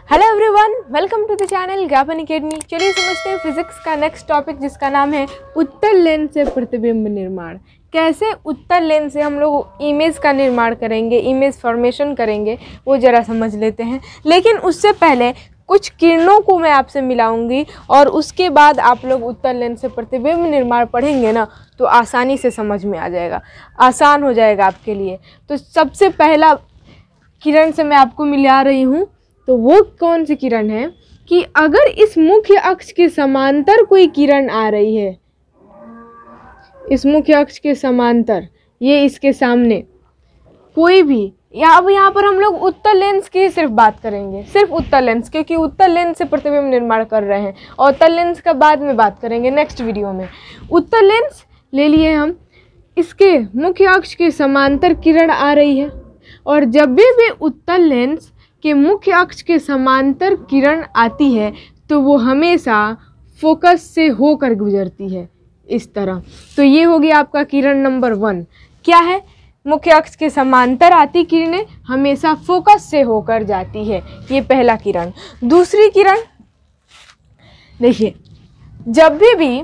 Hello everyone, welcome to the channel Gyapan Academy. चलिए समझते हैं फिजिक्स का नेक्स्ट टॉपिक, जिसका नाम है उत्तल लेंस से प्रतिबिंब निर्माण। कैसे उत्तल लेंस से हम लोग इमेज का निर्माण करेंगे, इमेज फॉर्मेशन करेंगे, वो ज़रा समझ लेते हैं। लेकिन उससे पहले कुछ किरणों को मैं आपसे मिलाऊंगी और उसके बाद आप लोग उत्तल लेंस से प्रतिबिंब निर्माण पढ़ेंगे ना, तो आसानी से समझ में आ जाएगा, आसान हो जाएगा आपके लिए। तो सबसे पहला किरण से मैं आपको मिला रही हूँ। तो वो कौन सी किरण है कि अगर इस मुख्य अक्ष के समांतर कोई किरण आ रही है, इस मुख्य अक्ष के समांतर, ये इसके सामने कोई भी, अब यहाँ पर हम लोग उत्तल लेंस की सिर्फ बात करेंगे, सिर्फ उत्तल लेंस, क्योंकि उत्तल लेंस से प्रतिबिंब निर्माण कर रहे हैं और उत्तल लेंस का बाद में बात करेंगे नेक्स्ट वीडियो में। उत्तल लेंस ले लिए हम, इसके मुख्य अक्ष के समांतर किरण आ रही है और जब भी उत्तल लेंस के मुख्य अक्ष के समांतर किरण आती है तो वो हमेशा फोकस से होकर गुजरती है इस तरह। तो ये हो गया आपका किरण नंबर 1। क्या है? मुख्य अक्ष के समांतर आती किरणें हमेशा फोकस से होकर जाती है, ये पहला किरण। दूसरी किरण देखिए, जब भी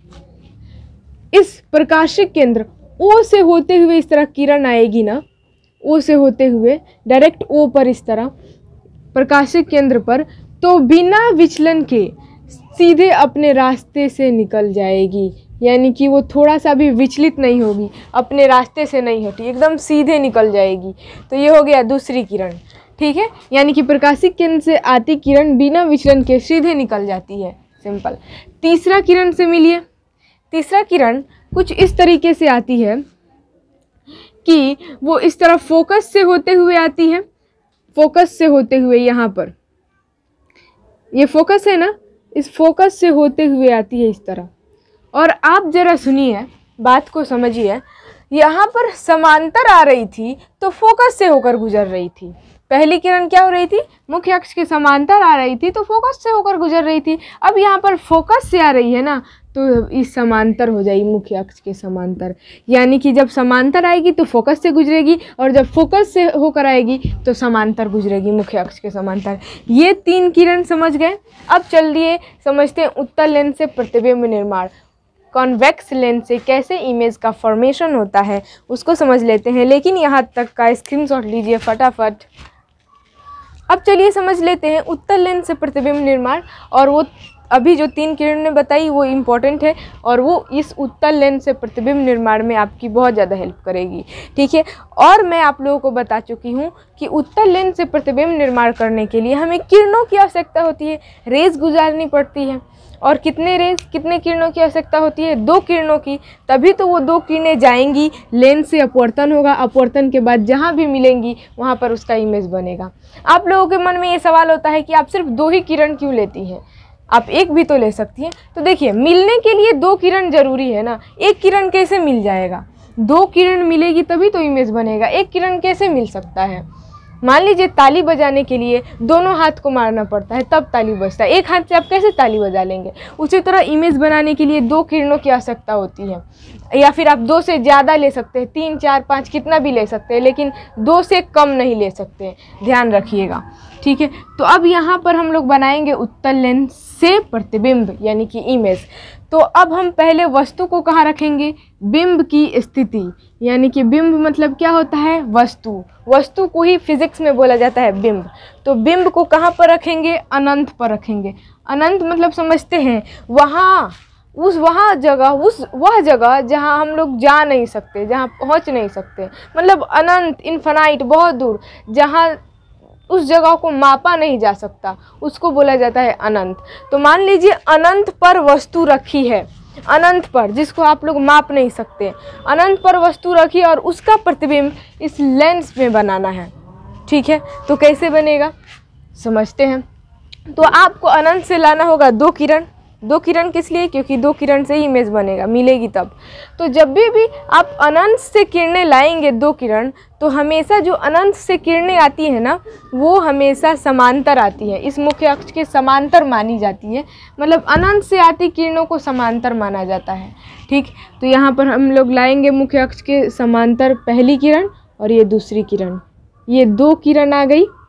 इस प्रकाशिक केंद्र O से होते हुए इस तरह किरण आएगी ना, O से होते हुए डायरेक्ट O पर इस तरह प्रकाशिक केंद्र पर, तो बिना विचलन के सीधे अपने रास्ते से निकल जाएगी। यानी कि वो थोड़ा सा भी विचलित नहीं होगी, अपने रास्ते से नहीं हटी, एकदम सीधे निकल जाएगी। तो ये हो गया दूसरी किरण, ठीक है। यानी कि प्रकाशिक केंद्र से आती किरण बिना विचलन के सीधे निकल जाती है, सिंपल। तीसरा किरण से मिलिए। तीसरा किरण कुछ इस तरीके से आती है कि वो इस तरह फोकस से होते हुए आती है, फोकस से होते हुए, यहाँ पर ये फोकस है ना, इस फोकस से होते हुए आती है इस तरह। और आप जरा सुनिए, बात को समझिए, यहाँ पर समांतर आ रही थी तो फोकस से होकर गुजर रही थी। पहली किरण क्या हो रही थी? मुख्य अक्ष के समांतर आ रही थी तो फोकस से होकर गुजर रही थी। अब यहाँ पर फोकस से आ रही है ना, तो इस समांतर हो जाएगी, मुख्य अक्ष के समांतर। यानी कि जब समांतर आएगी तो फोकस से गुजरेगी और जब फोकस से होकर आएगी तो समांतर गुजरेगी, मुख्य अक्ष के समांतर। ये 3 किरण समझ गए। अब चलिए समझते हैं उत्तल लेंस से प्रतिबिंब निर्माण, कॉन्वेक्स लेंस से कैसे इमेज का फॉर्मेशन होता है उसको समझ लेते हैं। लेकिन यहाँ तक का स्क्रीनशॉट लीजिए फटाफट। अब चलिए समझ लेते हैं उत्तल लेंस से प्रतिबिंब निर्माण। और वो अभी जो 3 किरण ने बताई वो इम्पोर्टेंट है और वो इस उत्तल लेंस से प्रतिबिंब निर्माण में आपकी बहुत ज़्यादा हेल्प करेगी, ठीक है। और मैं आप लोगों को बता चुकी हूँ कि उत्तल लेंस से प्रतिबिंब निर्माण करने के लिए हमें किरणों की आवश्यकता होती है, रेज गुजारनी पड़ती है। और कितने किरणों की आवश्यकता होती है? 2 किरणों की। तभी तो वो 2 किरणें जाएंगी, लेंस से अपवर्तन होगा, अपवर्तन के बाद जहाँ भी मिलेंगी वहाँ पर उसका इमेज बनेगा। आप लोगों के मन में ये सवाल होता है कि आप सिर्फ 2 ही किरण क्यों लेती हैं, आप एक भी तो ले सकती हैं। तो देखिए, मिलने के लिए 2 किरण जरूरी है ना, एक किरण कैसे मिल जाएगा? 2 किरण मिलेगी तभी तो इमेज बनेगा, एक किरण कैसे मिल सकता है? मान लीजिए ताली बजाने के लिए दोनों हाथ को मारना पड़ता है तब ताली बजता है, एक हाथ से आप कैसे ताली बजा लेंगे? उसी तरह इमेज बनाने के लिए 2 किरणों की आवश्यकता होती है, या फिर आप 2 से ज़्यादा ले सकते हैं, 3, 4, 5 कितना भी ले सकते हैं, लेकिन 2 से कम नहीं ले सकते, ध्यान रखिएगा, ठीक है। तो अब यहाँ पर हम लोग बनाएंगे उत्तल लेंस से प्रतिबिंब यानी कि इमेज। तो अब हम पहले वस्तु को कहाँ रखेंगे? बिंब की स्थिति, यानी कि बिंब मतलब क्या होता है? वस्तु। वस्तु को ही फिजिक्स में बोला जाता है बिंब। तो बिंब को कहाँ पर रखेंगे? अनंत पर रखेंगे। अनंत मतलब समझते हैं, वह जगह जहाँ हम लोग जा नहीं सकते, जहाँ पहुँच नहीं सकते, मतलब अनंत, इन्फिनाइट, बहुत दूर, जहाँ उस जगह को मापा नहीं जा सकता, उसको बोला जाता है अनंत। तो मान लीजिए अनंत पर वस्तु रखी है, अनंत पर, जिसको आप लोग माप नहीं सकते, अनंत पर वस्तु रखी और उसका प्रतिबिंब इस लेंस में बनाना है, ठीक है। तो कैसे बनेगा समझते हैं। तो आपको अनंत से लाना होगा 2 किरण। 2 किरण किस लिए? क्योंकि 2 किरण से ही इमेज बनेगा, मिलेगी तब। तो जब भी आप अनंत से किरणें लाएंगे 2 किरण, तो हमेशा जो अनंत से किरणें आती हैं ना, वो हमेशा समांतर आती है, इस मुख्य अक्ष के समांतर मानी जाती है। मतलब अनंत से आती किरणों को समांतर माना जाता है, ठीक। तो यहाँ पर हम लोग लाएंगे मुख्य अक्ष के समांतर पहली किरण और ये दूसरी किरण, ये 2 किरण आ गई।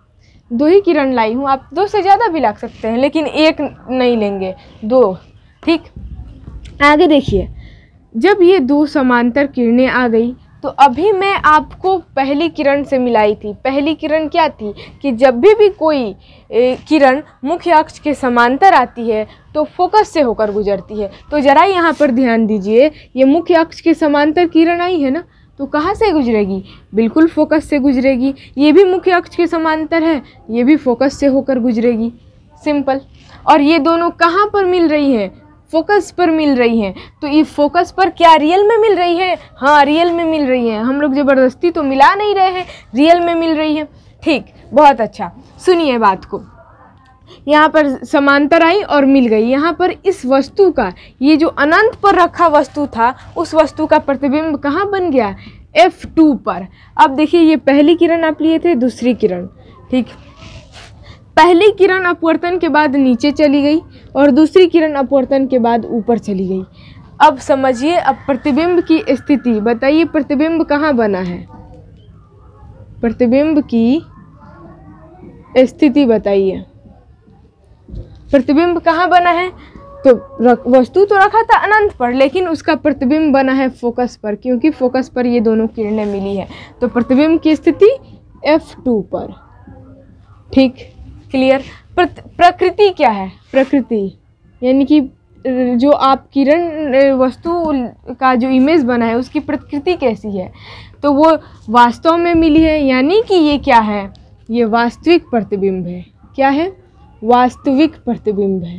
2 ही किरण लाई हूँ, आप 2 से ज़्यादा भी ला सकते हैं लेकिन 1 नहीं लेंगे, 2। ठीक, आगे देखिए, जब ये 2 समांतर किरणें आ गई तो अभी मैं आपको पहली किरण से मिलाई थी। पहली किरण क्या थी कि जब भी कोई किरण मुख्य अक्ष के समांतर आती है तो फोकस से होकर गुजरती है। तो ज़रा यहाँ पर ध्यान दीजिए, ये मुख्य अक्ष के समांतर किरण आई है ना, तो कहाँ से गुजरेगी? बिल्कुल फोकस से गुजरेगी। ये भी मुख्य अक्ष के समांतर है, ये भी फोकस से होकर गुजरेगी, सिंपल। और ये दोनों कहाँ पर मिल रही हैं? फोकस पर मिल रही हैं। तो ये फोकस पर क्या रियल में मिल रही है? हाँ, रियल में मिल रही हैं। हम लोग ज़बरदस्ती तो मिला नहीं रहे हैं, रियल में मिल रही है। ठीक, बहुत अच्छा। सुनिए बात को, यहाँ पर समांतर आई और मिल गई। यहाँ पर इस वस्तु का, ये जो अनंत पर रखा वस्तु था, उस वस्तु का प्रतिबिंब कहाँ बन गया? F2 पर। अब देखिए, ये पहली किरण आप लिए थे, दूसरी किरण। ठीक, पहली किरण अपवर्तन के बाद नीचे चली गई और दूसरी किरण अपवर्तन के बाद ऊपर चली गई। अब समझिए, अब प्रतिबिंब की स्थिति बताइए, प्रतिबिंब कहाँ बना है? प्रतिबिंब की स्थिति बताइए, प्रतिबिंब कहाँ बना है? तो वस्तु तो रखा था अनंत पर, लेकिन उसका प्रतिबिंब बना है फोकस पर, क्योंकि फोकस पर ये दोनों किरणें मिली है। तो प्रतिबिंब की स्थिति F2 पर। ठीक, क्लियर। प्रकृति क्या है? प्रकृति यानी कि जो आप किरण वस्तु का जो इमेज बना है उसकी प्रकृति कैसी है? तो वो वास्तव में मिली है, यानी कि ये क्या है? ये वास्तविक प्रतिबिंब है। क्या है? वास्तविक प्रतिबिंब है।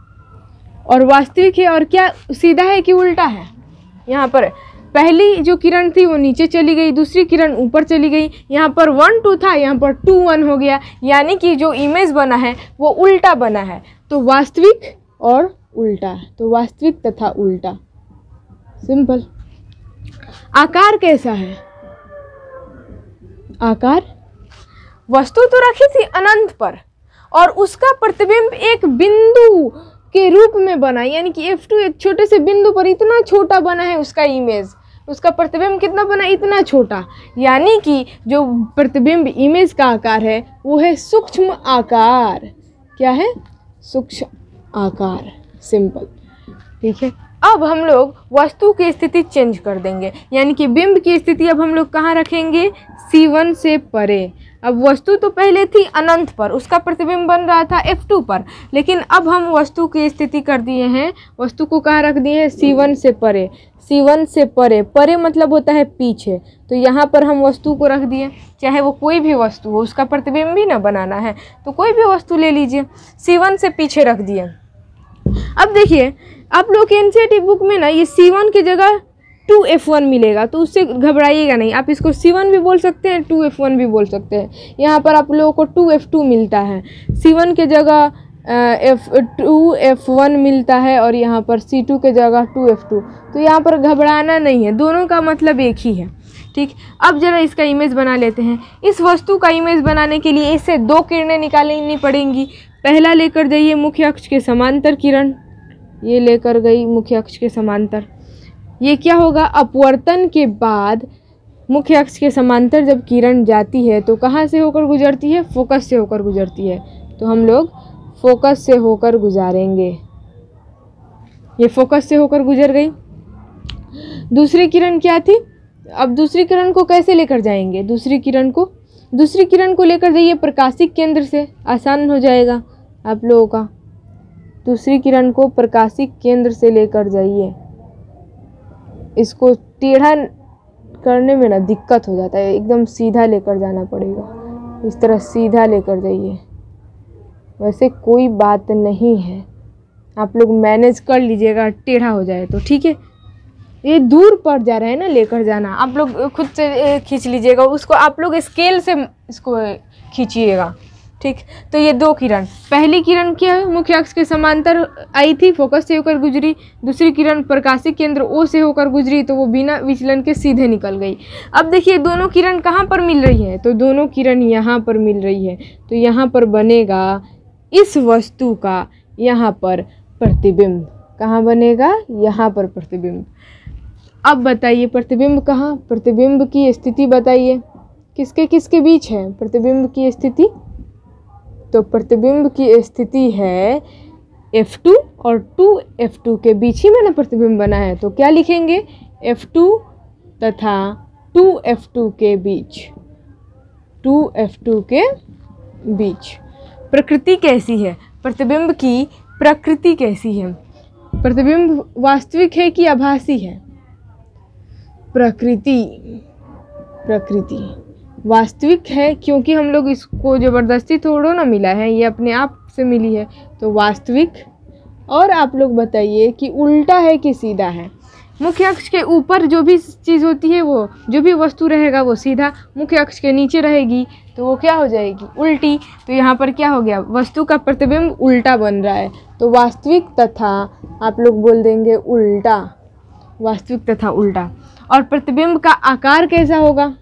और वास्तविक है, और क्या सीधा है कि उल्टा है? यहाँ पर पहली जो किरण थी वो नीचे चली गई, दूसरी किरण ऊपर चली गई। यहाँ पर 1 2 था, यहाँ पर 2 1 हो गया, यानी कि जो इमेज बना है वो उल्टा बना है। तो वास्तविक और उल्टा, तो वास्तविक तथा उल्टा, सिंपल। आकार कैसा है? आकार, वस्तु तो रखी थी अनंत पर और उसका प्रतिबिंब एक बिंदु के रूप में बना, यानी कि F2 एक छोटे से बिंदु पर इतना छोटा बना है उसका इमेज, उसका प्रतिबिंब कितना बना? इतना छोटा। यानी कि जो प्रतिबिंब इमेज का आकार है वो है सूक्ष्म आकार। क्या है? सूक्ष्म आकार, सिंपल। ठीक है, अब हम लोग वस्तु की स्थिति चेंज कर देंगे, यानी कि बिंब की स्थिति अब हम लोग कहाँ रखेंगे? C1 से परे। अब वस्तु तो पहले थी अनंत पर, उसका प्रतिबिंब बन रहा था F2 पर, लेकिन अब हम वस्तु की स्थिति कर दिए हैं, वस्तु को कहाँ रख दिए हैं? C1 से परे। C1 से परे, परे मतलब होता है पीछे, तो यहाँ पर हम वस्तु को रख दिए। चाहे वो कोई भी वस्तु हो, उसका प्रतिबिंब भी ना बनाना है तो कोई भी वस्तु ले लीजिए, C1 से पीछे रख दिए। अब देखिए, आप लोग के एनसीईआरटी बुक में ना ये C1 की जगह 2F1 मिलेगा, तो उससे घबराइएगा नहीं। आप इसको C1 भी बोल सकते हैं, 2F1 भी बोल सकते हैं। यहाँ पर आप लोगों को 2F2 मिलता है, C1 के जगह 2F1 मिलता है और यहाँ पर C2 के जगह 2F2। तो यहाँ पर घबराना नहीं है, दोनों का मतलब एक ही है। ठीक, अब जरा इसका इमेज बना लेते हैं। इस वस्तु का इमेज बनाने के लिए इससे 2 किरणें निकालनी पड़ेंगी। पहला लेकर जाइए मुख्य अक्ष के समांतर किरण, ये लेकर गई मुख्य अक्ष के समांतर। ये क्या होगा? अपवर्तन के बाद मुख्य अक्ष के समांतर जब किरण जाती है तो कहाँ से होकर गुजरती है? फोकस से होकर गुजरती है। तो हम लोग फोकस से होकर गुजारेंगे। ये फोकस से होकर गुजर गई। दूसरी किरण क्या थी? अब दूसरी किरण को कैसे लेकर जाएंगे? दूसरी किरण को लेकर जाइए प्रकाशिक केंद्र से, आसान हो जाएगा आप लोगों का। दूसरी किरण को प्रकाशिक केंद्र से लेकर जाइए। इसको टेढ़ा करने में ना दिक्कत हो जाता है, एकदम सीधा लेकर जाना पड़ेगा। इस तरह सीधा लेकर जाइए, वैसे कोई बात नहीं है, आप लोग मैनेज कर लीजिएगा, टेढ़ा हो जाए तो। ठीक है, ये दूर पड़ जा रहा है ना लेकर जाना, आप लोग खुद से खींच लीजिएगा उसको, आप लोग स्केल से इसको खींचिएगा। ठीक, तो ये 2 किरण, पहली किरण क्या है? मुख्य अक्ष के समांतर आई थी, फोकस से होकर गुजरी। दूसरी किरण प्रकाशिक केंद्र O से होकर गुजरी, तो वो बिना विचलन के सीधे निकल गई। अब देखिए दोनों किरण कहाँ पर मिल रही है? तो दोनों किरण यहाँ पर मिल रही है, तो यहाँ पर बनेगा इस वस्तु का यहाँ पर प्रतिबिंब। कहाँ बनेगा? यहाँ पर प्रतिबिंब। अब बताइए प्रतिबिंब कहाँ? प्रतिबिंब की स्थिति बताइए, किसके किसके बीच है प्रतिबिंब की स्थिति? तो प्रतिबिंब की स्थिति है F2 और 2F2 के बीच ही में ना प्रतिबिंब बना है, तो क्या लिखेंगे, F2 तथा 2F2 के बीच, 2F2 के बीच। प्रकृति कैसी है, प्रतिबिंब की प्रकृति कैसी है, प्रतिबिंब वास्तविक है कि आभासी है, प्रकृति वास्तविक है, क्योंकि हम लोग इसको ज़बरदस्ती थोड़ो ना मिला है, ये अपने आप से मिली है, तो वास्तविक। और आप लोग बताइए कि उल्टा है कि सीधा है। मुख्य अक्ष के ऊपर जो भी चीज़ होती है, वो जो भी वस्तु रहेगा वो सीधा, मुख्य अक्ष के नीचे रहेगी तो वो क्या हो जाएगी, उल्टी। तो यहाँ पर क्या हो गया, वस्तु का प्रतिबिंब उल्टा बन रहा है, तो वास्तविक तथा आप लोग बोल देंगे उल्टा, वास्तविक तथा उल्टा। और प्रतिबिंब का आकार कैसा होगा,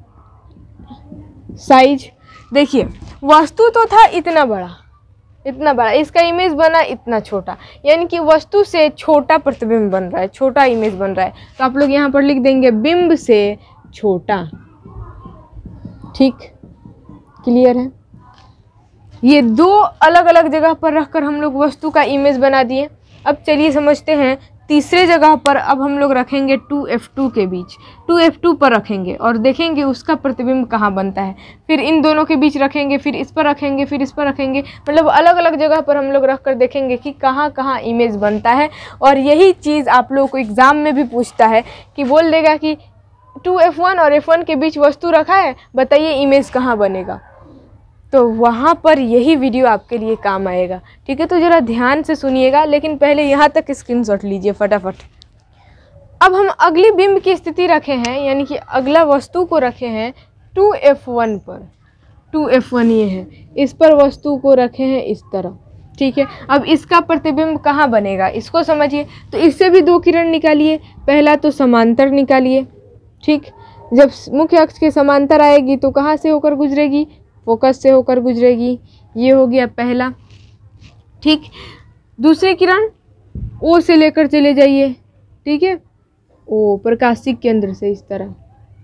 साइज। देखिए वस्तु तो था इतना बड़ा, इसका इमेज बना इतना छोटा, यानी कि वस्तु से छोटा प्रतिबिंब बन रहा है, छोटा इमेज बन रहा है। तो आप लोग यहाँ पर लिख देंगे बिंब से छोटा। ठीक, क्लियर है। ये दो अलग अलग जगह पर रखकर हम लोग वस्तु का इमेज बना दिए। अब चलिए समझते हैं तीसरे जगह पर। अब हम लोग रखेंगे 2F2 के बीच, 2F2 पर रखेंगे और देखेंगे उसका प्रतिबिंब कहाँ बनता है। फिर इन दोनों के बीच रखेंगे, फिर इस पर रखेंगे, फिर इस पर रखेंगे, मतलब अलग अलग जगह पर हम लोग रख कर देखेंगे कि कहाँ कहाँ इमेज बनता है। और यही चीज़ आप लोगों को एग्ज़ाम में भी पूछता है कि बोल देगा कि 2F1 और F1 के बीच वस्तु रखा है, बताइए इमेज कहाँ बनेगा। तो वहाँ पर यही वीडियो आपके लिए काम आएगा। ठीक है, तो ज़रा ध्यान से सुनिएगा, लेकिन पहले यहाँ तक स्क्रीनशॉट लीजिए फटाफट। अब हम अगली बिंब की स्थिति रखे हैं, यानी कि अगला वस्तु को रखे हैं 2F1 पर। 2F1 ये है, इस पर वस्तु को रखे हैं इस तरह। ठीक है, अब इसका प्रतिबिंब कहाँ बनेगा इसको समझिए। तो इससे भी दो किरण निकालिए, पहला तो समांतर निकालिए। ठीक, जब मुख्य अक्ष के समांतर आएगी तो कहाँ से होकर गुजरेगी, फोकस से होकर गुजरेगी। ये हो गया पहला। ठीक, दूसरी किरण O से लेकर चले जाइए। ठीक है, O प्रकाशिक केंद्र से इस तरह।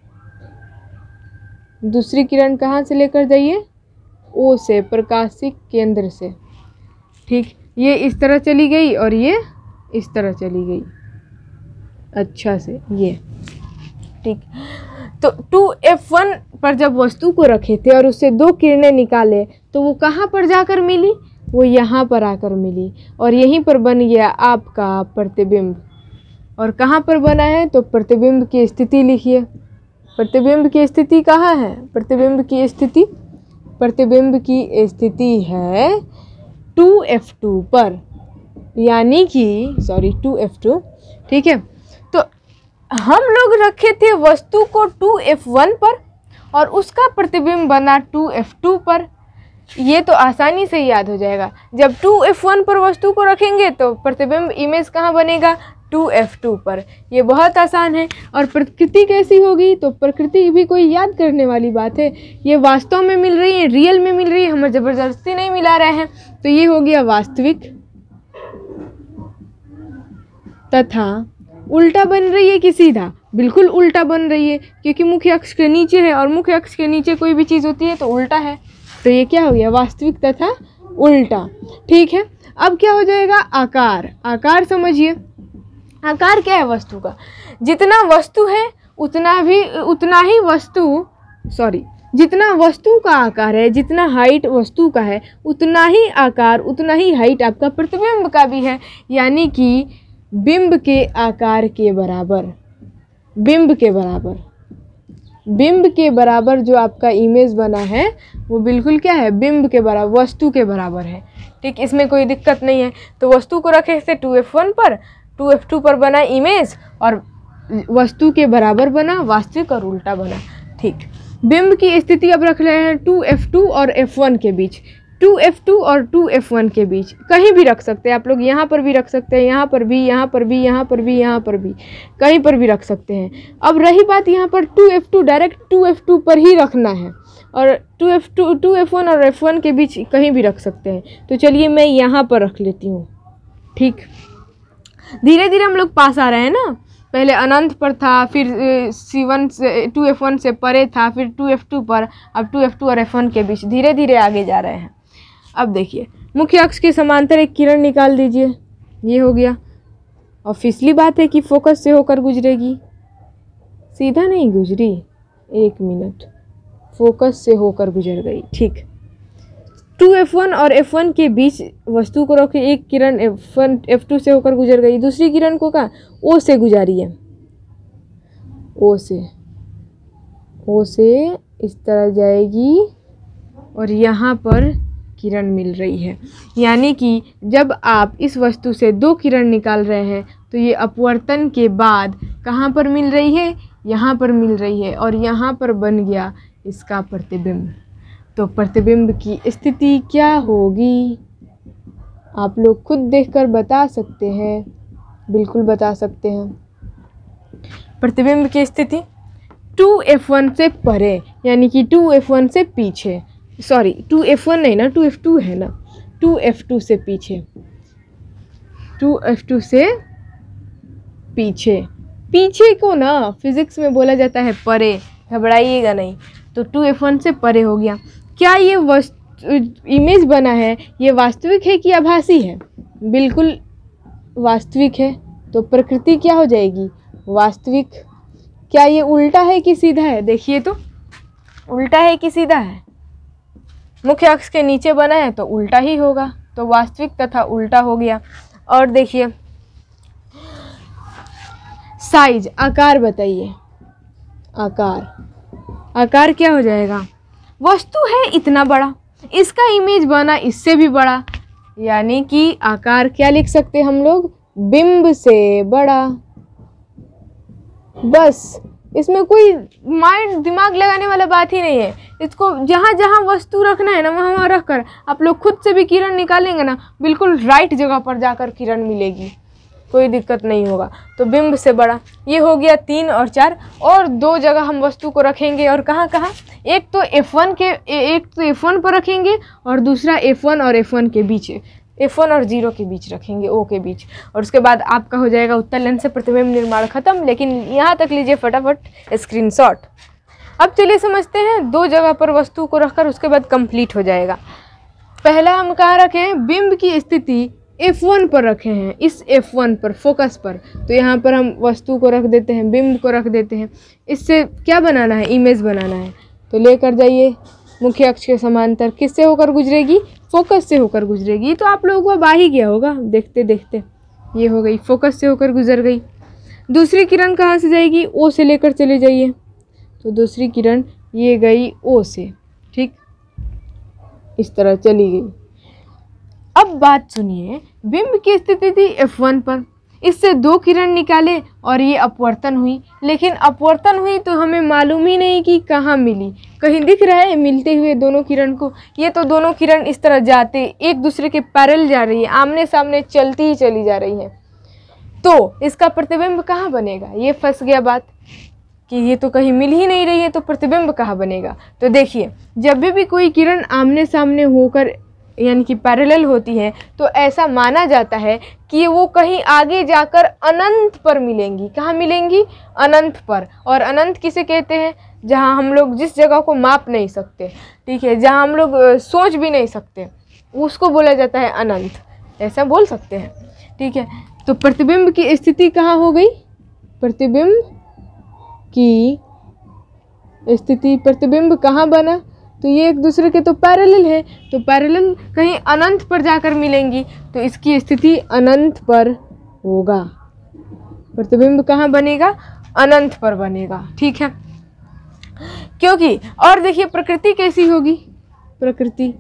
दूसरी किरण कहाँ से लेकर जाइए, O से प्रकाशिक केंद्र से। ठीक, ये इस तरह चली गई और ये इस तरह चली गई अच्छा से, ये। ठीक, तो 2F1 पर जब वस्तु को रखे थे और उससे दो किरणें निकाले तो वो कहाँ पर जाकर मिली, वो यहाँ पर आकर मिली और यहीं पर बन गया आपका प्रतिबिंब। और कहाँ पर बना है, तो प्रतिबिंब की स्थिति लिखिए। प्रतिबिंब की स्थिति कहाँ है, प्रतिबिंब की स्थिति है 2F2 पर, यानी कि 2F2। ठीक है, तो हम लोग रखे थे वस्तु को 2F1 पर और उसका प्रतिबिंब बना 2F2 पर। ये तो आसानी से याद हो जाएगा, जब 2F1 पर वस्तु को रखेंगे तो प्रतिबिंब इमेज कहाँ बनेगा, 2F2 पर। ये बहुत आसान है। और प्रकृति कैसी होगी, तो प्रकृति भी कोई याद करने वाली बात है, ये वास्तव में मिल रही है, रियल में मिल रही है, हम ज़बरदस्ती नहीं मिला रहे हैं। तो ये हो गया वास्तविक तथा उल्टा बन रही है कि सीधा, बिल्कुल उल्टा बन रही है, क्योंकि मुख्य अक्ष के नीचे है और मुख्य अक्ष के नीचे कोई भी चीज़ होती है तो उल्टा है। तो ये क्या हो गया, वास्तविक तथा उल्टा। ठीक है, अब क्या हो जाएगा, आकार। आकार समझिए, आकार क्या है वस्तु का, जितना वस्तु है जितना वस्तु का आकार है, जितना हाइट वस्तु का है, उतना ही आकार, उतना ही हाइट आपका प्रतिबिंब का भी है, यानी कि बिंब के आकार के बराबर, बिंब के बराबर जो आपका इमेज बना है वो बिल्कुल क्या है, बिंब के बराबर, वस्तु के बराबर है। ठीक, इसमें कोई दिक्कत नहीं है। तो वस्तु को रखे थे 2F1 पर, 2F2 पर बना इमेज और वस्तु के बराबर बना वास्तविक और उल्टा बना। ठीक, बिंब की स्थिति अब रख रहे हैं 2F2 और F1 के बीच, 2F2 और 2F1 के बीच, कहीं भी रख सकते हैं आप लोग, यहाँ पर भी रख सकते हैं, यहाँ पर भी, यहाँ पर भी, यहाँ पर भी, यहाँ पर भी, कहीं पर भी रख सकते हैं। अब रही बात यहाँ पर 2F2, डायरेक्ट 2F2 पर ही रखना है और 2F1 और F1 के बीच कहीं भी रख सकते हैं। तो चलिए मैं यहाँ पर रख लेती हूँ। ठीक, धीरे धीरे हम लोग पास आ रहे हैं ना, पहले अनंत पर था, फिर C1 से 2F1 से परे था, फिर 2F2 पर, अब 2F2 और F1 के बीच धीरे धीरे आगे जा रहे हैं। अब देखिए मुख्य अक्ष के समांतर एक किरण निकाल दीजिए, ये हो गया। और फिसली बात है कि फोकस से होकर गुजरेगी, सीधा नहीं गुजरी, 1 मिनट, फोकस से होकर गुजर गई, ठीक। 2F1 और F1 के बीच वस्तु को रखे, एक किरण F1 F2 से होकर गुजर गई, दूसरी किरण को कहाँ O से गुजारी है, O से इस तरह जाएगी और यहाँ पर किरण मिल रही है। यानी कि जब आप इस वस्तु से 2 किरण निकाल रहे हैं तो ये अपवर्तन के बाद कहाँ पर मिल रही है, यहाँ पर मिल रही है और यहाँ पर बन गया इसका प्रतिबिंब। तो प्रतिबिंब की स्थिति क्या होगी आप लोग खुद देखकर बता सकते हैं, बिल्कुल बता सकते हैं। प्रतिबिंब की स्थिति 2F1 से परे, यानी कि 2F1 से पीछे, सॉरी 2F1 नहीं ना, 2F2 है ना, 2F2 से पीछे, 2F2 से पीछे, पीछे को ना फिजिक्स में बोला जाता है परे, घबराइएगा नहीं। तो 2F1 से परे हो गया। क्या ये इमेज बना है ये वास्तविक है कि आभासी है? बिल्कुल वास्तविक है। तो प्रकृति क्या हो जाएगी, वास्तविक। क्या ये उल्टा है कि सीधा है? देखिए तो उल्टा है कि सीधा है, मुख्य अक्ष के नीचे बना है तो उल्टा ही होगा, तो वास्तविक तथा उल्टा हो गया। और देखिए साइज, आकार बताइए, आकार क्या हो जाएगा, वस्तु है इतना बड़ा, इसका इमेज बना इससे भी बड़ा, यानी कि आकार क्या लिख सकते हम लोग, बिंब से बड़ा। बस इसमें कोई दिमाग लगाने वाला बात ही नहीं है। इसको जहाँ जहाँ वस्तु रखना है ना वहाँ वहाँ रख कर आप लोग खुद से भी किरण निकालेंगे ना, बिल्कुल राइट जगह पर जाकर किरण मिलेगी, कोई दिक्कत नहीं होगा। तो बिंब से बड़ा, ये हो गया 3 और 4। और 2 जगह हम वस्तु को रखेंगे, और कहाँ कहाँ, एक तो F1 पर रखेंगे और दूसरा F1 और F1 के बीच, F1 और 0 के बीच रखेंगे, O के बीच। और उसके बाद आपका हो जाएगा उत्तल लेंस से प्रतिबिंब निर्माण खत्म। लेकिन यहाँ तक लीजिए फटाफट स्क्रीनशॉट। अब चलिए समझते हैं 2 जगह पर वस्तु को रखकर, उसके बाद कंप्लीट हो जाएगा। पहला हम कहाँ रखे हैं, बिंब की स्थिति F1 पर रखे हैं, इस F1 पर, फोकस पर। तो यहाँ पर हम वस्तु को रख देते हैं, बिंब को रख देते हैं। इससे क्या बनाना है, इमेज बनाना है। तो लेकर जाइए मुख्य अक्ष के समांतर, किससे होकर गुजरेगी, फोकस से होकर गुजरेगी। तो आप लोगों को आ ही गया होगा देखते देखते, ये हो गई, फोकस से होकर गुजर गई। दूसरी किरण कहाँ से जाएगी, O से लेकर चले जाइए। तो दूसरी किरण ये गई O से, ठीक, इस तरह चली गई। अब बात सुनिए, बिंब की स्थिति थी F1 पर, इससे 2 किरण निकाले और ये अपवर्तन हुई। लेकिन अपवर्तन हुई तो हमें मालूम ही नहीं कि कहाँ मिली, कहीं दिख रहा है मिलते हुए दोनों किरण को? ये तो दोनों किरण इस तरह जाते एक दूसरे के पैरेलल जा रही है, आमने सामने चलती ही चली जा रही हैं। तो इसका प्रतिबिंब कहाँ बनेगा, ये फंस गया बात कि ये तो कहीं मिल ही नहीं रही है, तो प्रतिबिंब कहाँ बनेगा। तो देखिए जब भी कोई किरण आमने सामने होकर यानी कि पैरेलल होती है तो ऐसा माना जाता है कि वो कहीं आगे जाकर अनंत पर मिलेंगी। कहाँ मिलेंगी, अनंत पर। और अनंत किसे कहते हैं, जहाँ हम लोग जिस जगह को माप नहीं सकते, ठीक है, जहाँ हम लोग सोच भी नहीं सकते, उसको बोला जाता है अनंत, ऐसा बोल सकते हैं, ठीक है। तो प्रतिबिंब की स्थिति कहाँ हो गई, प्रतिबिंब की स्थिति, प्रतिबिंब कहाँ बना, तो ये एक दूसरे के तो पैरेलल है, तो पैरेलल कहीं अनंत पर जाकर मिलेंगी, तो इसकी स्थिति अनंत पर होगा। प्रतिबिंब कहाँ बनेगा, अनंत पर बनेगा, ठीक है। क्योंकि और देखिए प्रकृति कैसी होगी, प्रकृति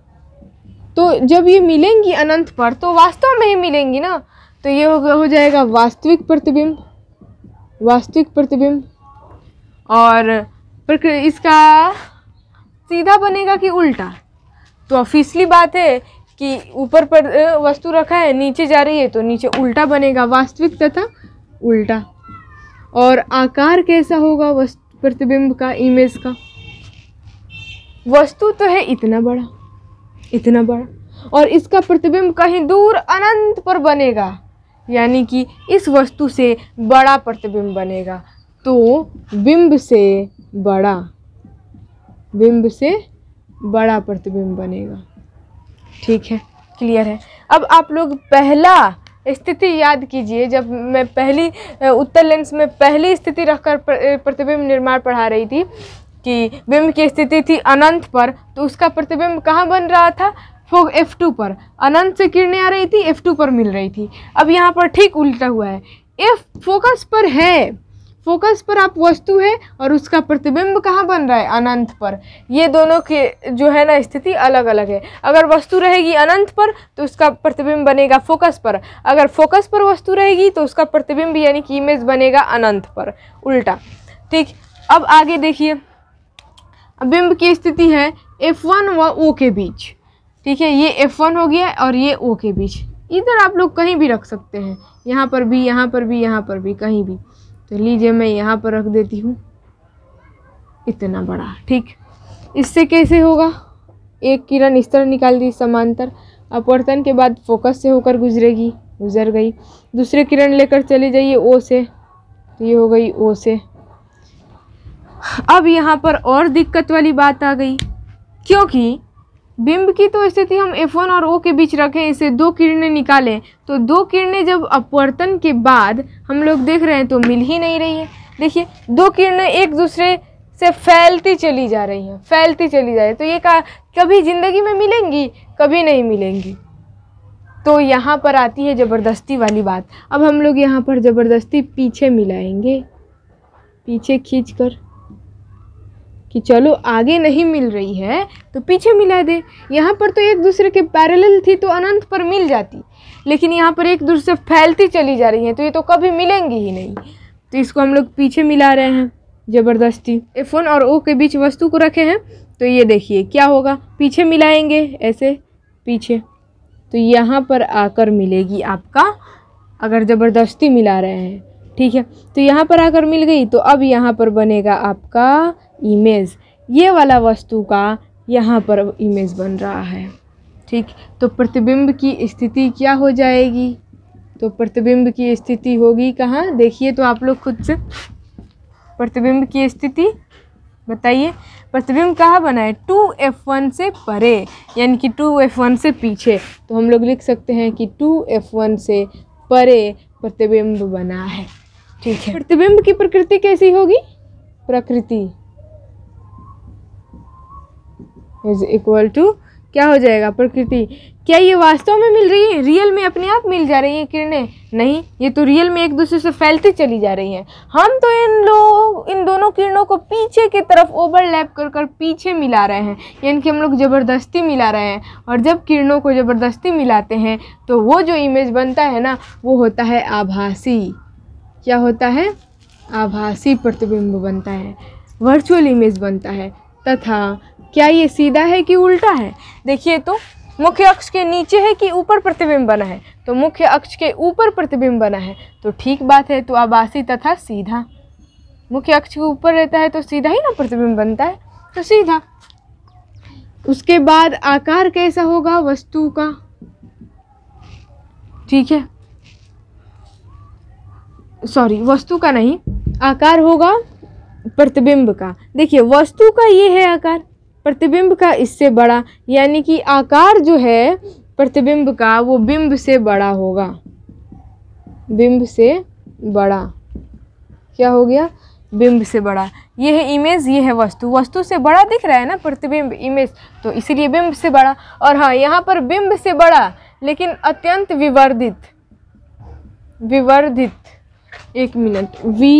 तो जब ये मिलेंगी अनंत पर तो वास्तव में ही मिलेंगी ना, तो ये हो जाएगा वास्तविक प्रतिबिंब, वास्तविक प्रतिबिंब। और इसका सीधा बनेगा कि उल्टा, तो ऑफिशियली बात है कि ऊपर पर वस्तु रखा है, नीचे जा रही है, तो नीचे उल्टा बनेगा, वास्तविक तथा उल्टा। और आकार कैसा होगा प्रतिबिंब का, इमेज का, वस्तु तो है इतना बड़ा, इतना बड़ा, और इसका प्रतिबिंब कहीं दूर अनंत पर बनेगा, यानी कि इस वस्तु से बड़ा प्रतिबिंब बनेगा। तो बिंब से बड़ा, बिंब से बड़ा प्रतिबिंब बनेगा, ठीक है, क्लियर है। अब आप लोग पहला स्थिति याद कीजिए। जब मैं पहली उत्तल लेंस में पहली स्थिति रखकर प्रतिबिंब निर्माण पढ़ा रही थी कि बिंब की स्थिति थी अनंत पर, तो उसका प्रतिबिंब कहाँ बन रहा था? F2 पर। अनंत से किरणें आ रही थी, F2 पर मिल रही थी। अब यहाँ पर ठीक उल्टा हुआ है, F फोकस पर है, फोकस पर आप वस्तु है और उसका प्रतिबिंब कहाँ बन रहा है? अनंत पर। ये दोनों के जो है ना स्थिति अलग अलग है। अगर वस्तु रहेगी अनंत पर तो उसका प्रतिबिंब बनेगा फोकस पर, अगर फोकस पर वस्तु रहेगी तो उसका प्रतिबिंब यानी कि इमेज बनेगा अनंत पर, उल्टा। ठीक, अब आगे देखिए, बिंब की स्थिति है F1 व O के बीच। ठीक है, ये F1 हो गया और ये O के बीच। इधर आप लोग कहीं भी रख सकते हैं, यहाँ पर भी, यहाँ पर भी, यहाँ पर भी, कहीं भी। तो लीजिए मैं यहाँ पर रख देती हूँ, इतना बड़ा। ठीक, इससे कैसे होगा? एक किरण इस तरह निकाल दी समांतर, अपवर्तन के बाद फोकस से होकर गुजरेगी, गुजर गई। दूसरे किरण लेकर चले जाइए O से, तो ये हो गई O से। अब यहाँ पर और दिक्कत वाली बात आ गई, क्योंकि बिंब की तो स्थिति हम F1 और O के बीच रखें, इसे दो किरणें निकालें, तो दो किरणें जब अपवर्तन के बाद हम लोग देख रहे हैं तो मिल ही नहीं रही है। देखिए, दो किरणें एक दूसरे से फैलती चली जा रही हैं, फैलती चली जा रही है, तो ये कभी ज़िंदगी में मिलेंगी? कभी नहीं मिलेंगी। तो यहाँ पर आती है ज़बरदस्ती वाली बात। अब हम लोग यहाँ पर ज़बरदस्ती पीछे मिलाएंगे, पीछे खींच कर कि चलो आगे नहीं मिल रही है तो पीछे मिला दे। यहाँ पर तो एक दूसरे के पैरेलल थी तो अनंत पर मिल जाती, लेकिन यहाँ पर एक दूसरे से फैलती चली जा रही हैं तो ये तो कभी मिलेंगी ही नहीं। तो इसको हम लोग पीछे मिला रहे हैं ज़बरदस्ती। F1 और O के बीच वस्तु को रखे हैं, तो ये देखिए क्या होगा, पीछे मिलाएंगे ऐसे पीछे, तो यहाँ पर आकर मिलेगी आपका, अगर ज़बरदस्ती मिला रहे हैं। ठीक है, तो यहाँ पर आकर मिल गई, तो अब यहाँ पर बनेगा आपका इमेज, ये वाला वस्तु का यहाँ पर इमेज बन रहा है। ठीक, तो प्रतिबिंब की स्थिति क्या हो जाएगी? तो प्रतिबिंब की स्थिति होगी कहाँ? देखिए तो आप लोग खुद से, प्रतिबिंब की स्थिति बताइए। प्रतिबिंब कहाँ बना है? 2F1 से परे, यानी कि 2F1 से पीछे। तो हम लोग लिख सकते हैं कि 2F1 से परे प्रतिबिंब बना है। ठीक है, प्रतिबिंब की प्रकृति कैसी होगी? प्रकृति इज इक्वल टू क्या हो जाएगा? प्रकृति। क्या ये वास्तव में मिल रही है? रियल में अपने आप मिल जा रही हैं किरणें? नहीं, ये तो रियल में एक दूसरे से फैलती चली जा रही हैं। हम तो इन दोनों किरणों को पीछे की तरफ ओवरलैप कर कर पीछे मिला रहे हैं, यानी कि हम लोग ज़बरदस्ती मिला रहे हैं। और जब किरणों को ज़बरदस्ती मिलाते हैं तो वो जो इमेज बनता है ना, वो होता है आभासी। क्या होता है? आभासी प्रतिबिंब बनता है, वर्चुअल इमेज बनता है। तथा क्या ये सीधा है कि उल्टा है? देखिए तो मुख्य अक्ष के नीचे है कि ऊपर प्रतिबिंब बना है? तो मुख्य अक्ष के ऊपर प्रतिबिंब बना है, तो ठीक बात है। तो आभासी तथा सीधा, मुख्य अक्ष के ऊपर रहता है तो सीधा ही ना प्रतिबिंब बनता है, तो सीधा। उसके बाद आकार कैसा होगा वस्तु का? ठीक है, सॉरी, वस्तु का नहीं, आकार होगा प्रतिबिंब का। देखिए, वस्तु का ये है आकार, प्रतिबिंब का इससे बड़ा, यानी कि आकार जो है प्रतिबिंब का वो बिंब से बड़ा होगा, बिंब से बड़ा। क्या हो गया? बिंब से बड़ा। ये है इमेज, ये है वस्तु, वस्तु से बड़ा दिख रहा है ना प्रतिबिंब, इमेज, तो इसीलिए बिंब से बड़ा। और हाँ, यहाँ पर बिंब से बड़ा लेकिन अत्यंत विवर्धित, विवर्धित, एक मिनट,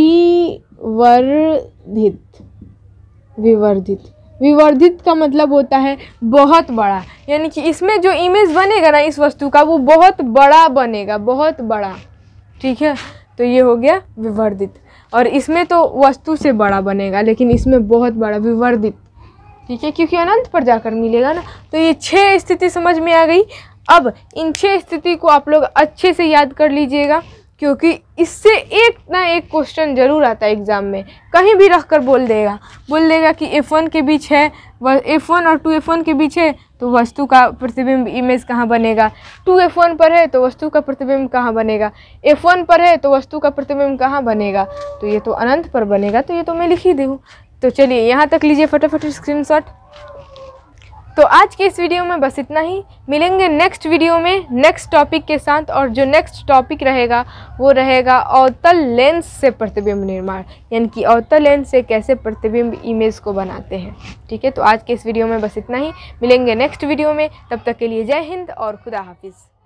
विवर्धित, विवर्धित, विवर्धित का मतलब होता है बहुत बड़ा, यानी कि इसमें जो इमेज बनेगा ना इस वस्तु का वो बहुत बड़ा बनेगा, बहुत बड़ा। ठीक है, तो ये हो गया विवर्धित। और इसमें तो वस्तु से बड़ा बनेगा लेकिन इसमें बहुत बड़ा, विवर्धित। ठीक है, क्योंकि अनंत पर जाकर मिलेगा ना। तो ये 6 स्थिति समझ में आ गई। अब इन 6 स्थिति को आप लोग अच्छे से याद कर लीजिएगा, क्योंकि इससे एक ना एक क्वेश्चन जरूर आता है एग्ज़ाम में। कहीं भी रख कर बोल देगा कि F1 के बीच है, F1 और 2F1 के बीच है, तो वस्तु का प्रतिबिंब इमेज कहाँ बनेगा? 2F1 पर है तो वस्तु का प्रतिबिंब कहाँ बनेगा? F1 पर है तो वस्तु का प्रतिबिंब कहाँ बनेगा? तो ये तो अनंत पर बनेगा, तो ये तो मैं लिख ही दूँ। तो चलिए यहाँ तक लीजिए फटाफट स्क्रीनशॉट। तो आज के इस वीडियो में बस इतना ही। मिलेंगे नेक्स्ट वीडियो में नेक्स्ट टॉपिक के साथ, और जो नेक्स्ट टॉपिक रहेगा वो रहेगा अवतल लेंस से प्रतिबिंब निर्माण, यानी कि अवतल लेंस से कैसे प्रतिबिंब इमेज को बनाते हैं। ठीक है, तो आज के इस वीडियो में बस इतना ही। मिलेंगे नेक्स्ट वीडियो में, तब तक के लिए जय हिंद और खुदा हाफिज़।